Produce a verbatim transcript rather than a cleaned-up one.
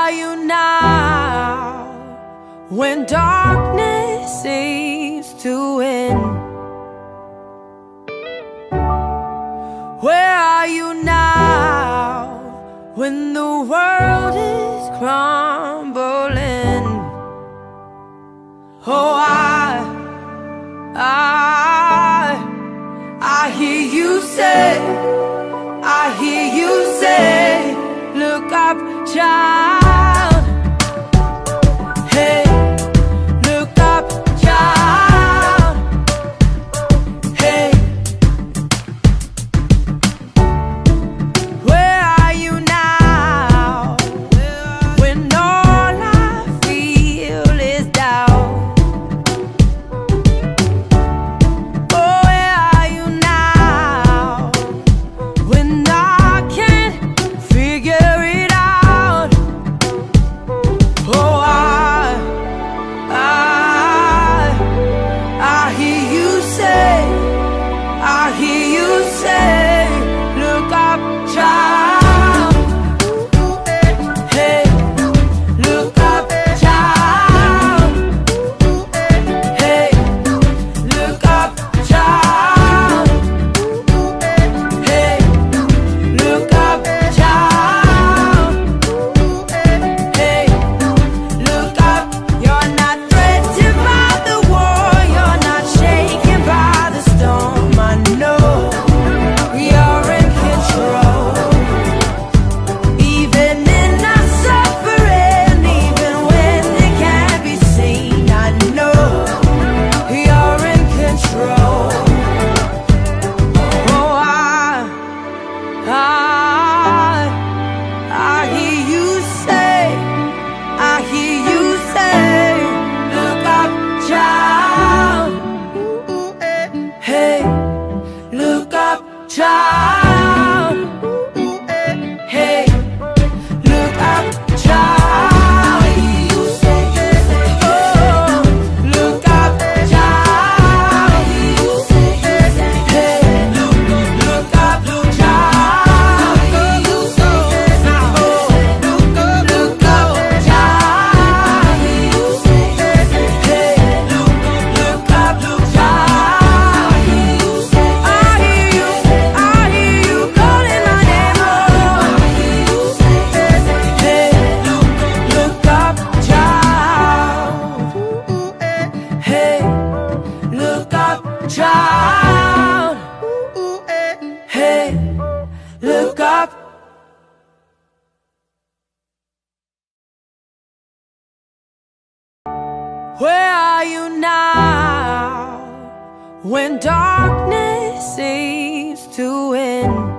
are you now when darkness seems to win? Where are you now when the world is crumbling? Oh, I, I, I hear you say, I hear you say, look up, child. Hey, look up, child. Hey, where are you now when all I feel is doubt? Oh, where are you now when I can't figure it out? Oh, I, I, I hear you say, I hear you say, look up, child. Hey, look up, child. Hey, look up, child. Hey, look up, child. Hey, look up. You're not threatened by the war, you're not shaken by the storm. I know you're in control. Even in our suffering, even when it can't be seen, I know you're in control. Oh, I, I, I hear you say, I hear you say, look up, child. Hey, look up, child. Hey, look up, child. Oh, look up, child. Hey, look up, child. Oh, look up, child. Hey, look up, child. I hear you, I hear you calling my name. Oh, hey, look up, child. Hey, look up, child. Hey, look up. Where are you now when darkness seems to win?